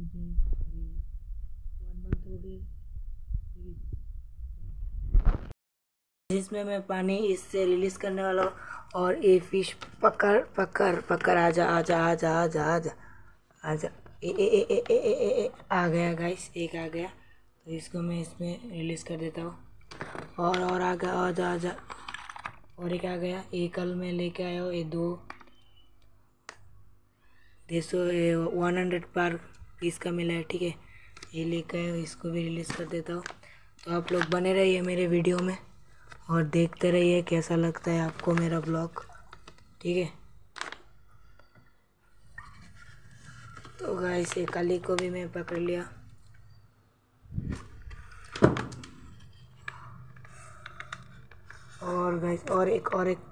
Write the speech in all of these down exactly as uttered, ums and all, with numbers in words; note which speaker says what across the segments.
Speaker 1: जाएंगे, one month हो गए। जिसमें मैं पानी इससे रिलीज करने वाला हूँ और ये फिश पकड़ पकड़ पकड़ आजा आजा आजा आजा आजा आजा ए ए ए ए ए ए ए ए आ गया गाइस, एक आ गया। तो इसको मैं इसमें रिलीज कर देता हूँ। और और आ गया, आजा आजा, और एक आ गया। ये कल मैं लेके आया हूँ, ये दो देसो वन हंड्रेड पर पीस का मिला है, ठीक है। ये लेके आया हूँ, इसको भी रिलीज कर देता हूँ। तो आप लोग बने रहिए मेरे वीडियो में और देखते रहिए कैसा लगता है आपको मेरा ब्लॉग, ठीक है। तो गाइस ये काली को भी मैं पकड़ लिया। और गाइस और एक और एक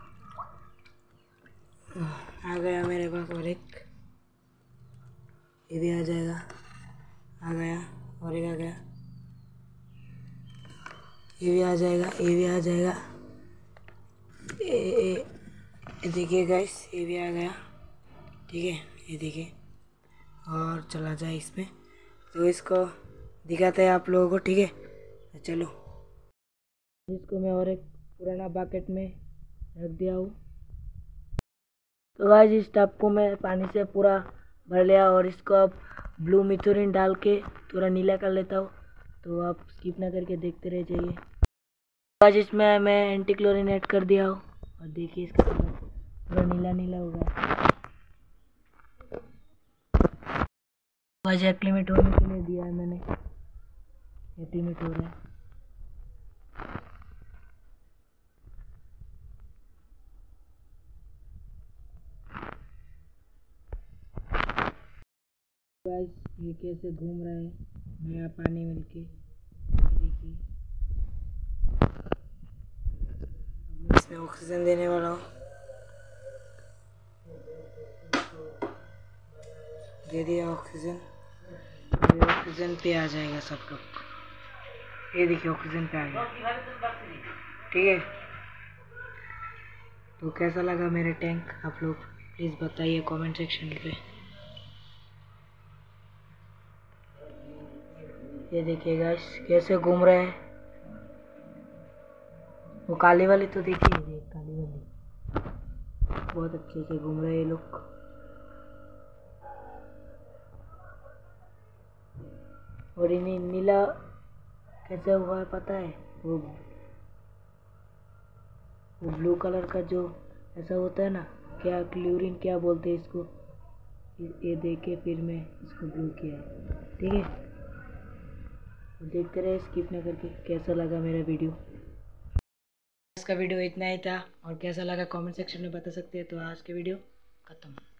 Speaker 1: आ गया मेरे पास, और एक ये भी आ जाएगा, आ गया। और एक आ गया, ये भी आ जाएगा, ये भी आ जाएगा। ए, ए, ये देखिए गाइस, ये भी आ गया, ठीक है। ये देखिए, और चला जाए इसमें। तो इसको दिखाते हैं आप लोगों को, ठीक है। तो चलो, इसको मैं और एक पुराना बकेट में रख दिया हूँ। तो गाइस इस टब को मैं पानी से पूरा भर लिया और इसको अब ब्लू मिथुरिन डाल के थोड़ा नीला कर लेता हूँ। तो आप स्किप ना करके देखते रह जाइए। गाइस इसमें मैं एंटी क्लोरीन ऐड कर दिया हूँ और देखिए इसका कलर पूरा नीला नीला होगा। गाइस एक्लिमेट होने के लिए दिया है मैंने, एक्लिमेट हो रहा है। गाइस ये कैसे घूम रहा है नया पानी मिलके, देखिए। अब इसमें ऑक्सीजन देने वाला हूँ, दे दिया ऑक्सीजन। ये ऑक्सीजन पे आ जाएगा सब लोग, ये देखिए ऑक्सीजन पे आ गया, ठीक है। तो कैसा लगा मेरा टैंक आप लोग प्लीज़ बताइए कमेंट सेक्शन पे। ये देखिए गाइस कैसे घूम रहे हैं। वो काली वाली तो देखिए, ये काली वाली बहुत अच्छे से घूम रहे हैं ये लोग। और इन्हें नीला कैसे हुआ है पता है, वो वो ब्लू कलर का जो ऐसा होता है ना, क्या क्लोरीन क्या बोलते हैं इसको, ये देखे फिर मैं इसको ब्लू किया है, ठीक है। तो देखते रहे स्किप ना करके। कैसा लगा मेरा वीडियो, इसका वीडियो इतना ही था और कैसा लगा कमेंट सेक्शन में बता सकते हैं। तो आज के वीडियो खत्म।